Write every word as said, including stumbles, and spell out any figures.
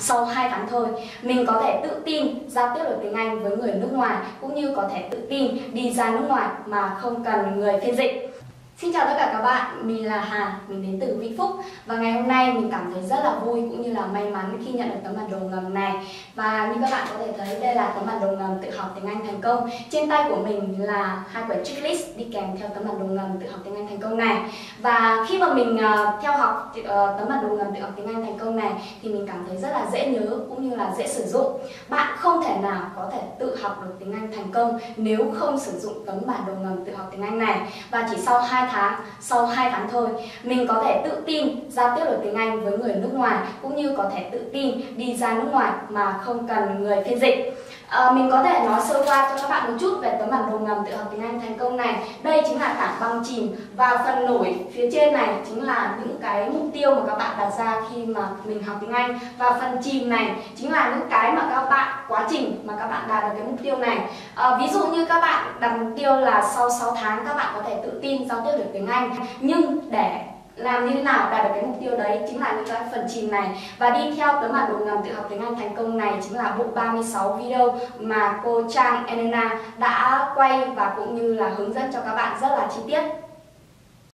sau hai tháng thôi, mình có thể tự tin giao tiếp được tiếng Anh với người nước ngoài, cũng như có thể tự tin đi ra nước ngoài mà không cần người phiên dịch. Xin chào tất cả các bạn, mình là Hà, mình đến từ Vĩnh Phúc và ngày hôm nay mình cảm thấy rất là vui cũng như là may mắn khi nhận được tấm bản đồ ngầm này. Và như các bạn có thể thấy, đây là tấm bản đồ ngầm tự học tiếng Anh thành công. Trên tay của mình là hai quyển checklist đi kèm theo tấm bản đồ ngầm tự học tiếng Anh thành công này. Và khi mà mình uh, theo học uh, tấm bản đồ ngầm tự học tiếng Anh thành công này thì mình cảm thấy rất là dễ nhớ cũng như là dễ sử dụng. Bạn không thể nào có thể tự học được tiếng Anh thành công nếu không sử dụng tấm bản đồ ngầm tự học tiếng Anh này. Và chỉ sau hai tháng, sau hai tháng thôi, mình có thể tự tin giao tiếp được tiếng Anh với người nước ngoài, cũng như có thể tự tin đi ra nước ngoài mà không cần người phiên dịch. À, mình có thể nói sơ qua cho các bạn một chút về tấm bản đồ ngầm tự học tiếng Anh thành công này. Đây chính là tảng băng chìm và phần nổi phía trên này chính là những cái mục tiêu mà các bạn đặt ra khi mà mình học tiếng Anh, và phần chìm này chính là những cái mà các bạn, quá trình mà các bạn đạt được cái mục tiêu này. À, ví dụ như các bạn đặt mục tiêu là sau sáu tháng các bạn có thể tự tin giao tiếp được tiếng Anh, nhưng để làm như thế nào đạt được cái mục tiêu đấy chính là những cái phần chìm này. Và đi theo tấm bản đồ ngầm tự học tiếng Anh thành công này chính là bộ ba mươi sáu video mà cô Trang Elena đã quay và cũng như là hướng dẫn cho các bạn rất là chi tiết.